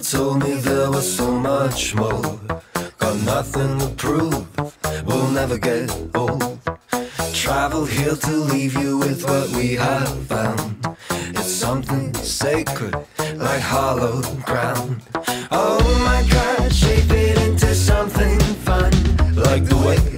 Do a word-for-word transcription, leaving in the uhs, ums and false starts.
told me there was so much more. Got nothing to prove, we'll never get old. Travel here to leave you with what we have found. It's something sacred, like hallowed ground. Oh my God, shape it into something fun, like the way